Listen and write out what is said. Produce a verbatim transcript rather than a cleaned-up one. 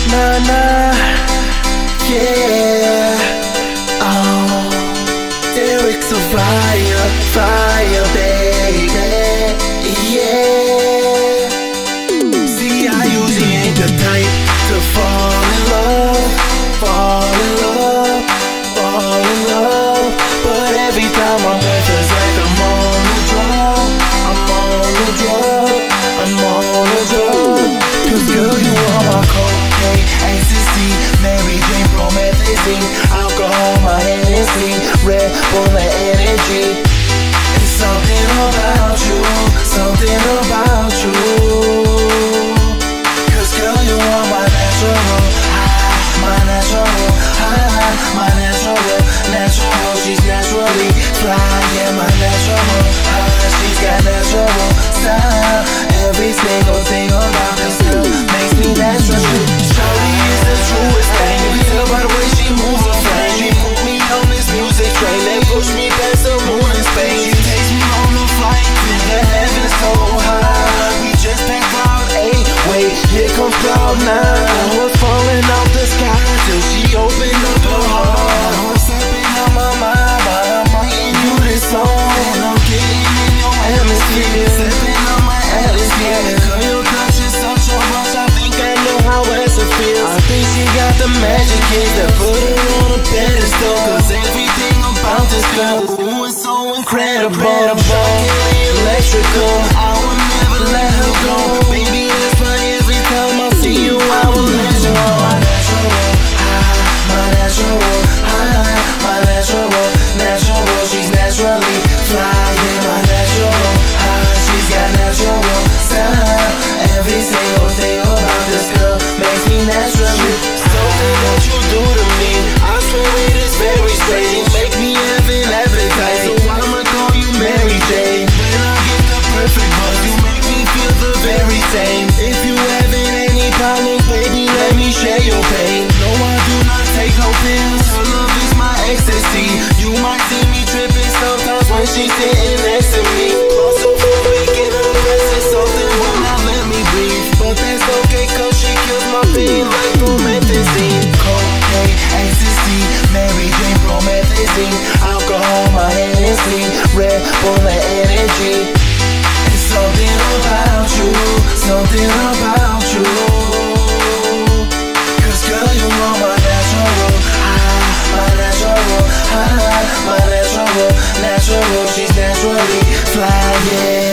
Nah, nah, yeah. Oh, Derrick's a fire, fire, baby, yeah. See, I usually ain't the type to fall in love, fall in love, fall in love. But every time I'm with her, it's like I'm on the drug, I'm on the drug, I'm on the drug. Cause girl, you are my cocaine, ecstasy, Mary Jane, promethazine, alcohol, my Hennessy, Red Bull and energy. It's something about you, something about you. Cause girl, you are my natural high, my natural high, my natural, natural. She's naturally fly, yeah, my natural high. She's got natural style. Every single thing about this girl makes me natural. Shawty is the truest thing. You can tell by the way she moves her frame. She put me on this music train that push me past the moon and space. She takes me on a flight to the heavens so high. We just passed cloud eight. Wait, here comes cloud nine. I was falling off the sky till she opened up her heart. I was stepping on my mind, but I'm writing you this song, and I'm getting in your atmosphere, stepping on my atmosphere. Girl, your touch is such a rush, I think I know how Essa feels. I think she got the magic kids that put her on a pedestal. Cause everything about this girl is new and so incredible, electrical. I will never let her go, baby. That's why every time I see you, I will let you know. My natural high, my natural high, my natural, natural. She's naturally fly, yeah, my natural high. She's got natural style. Every single thing about this girl makes me naturally. Something that you do to me, I swear it is very strange. You make me have an appetite, so I'ma call you Mary Jane. When I get the perfect buzz, you make me feel the very same. If you having any problems, baby, let me share your pain. No, I do not take no pills. Her love is my ecstasy. You might see me tripping sometimes when she's sitting next to me. Also for waking up, pressing something will not let me breathe. But that's okay, cause she kills my pain like promethazine. Cocaine, ecstasy, Mary Jane, promethazine, alcohol, my Hennessy, Red Bull and energy. It's something about you, something about you. Cause girl, you are my natural high, my natural high, my natural, natural. She's naturally fly, yeah.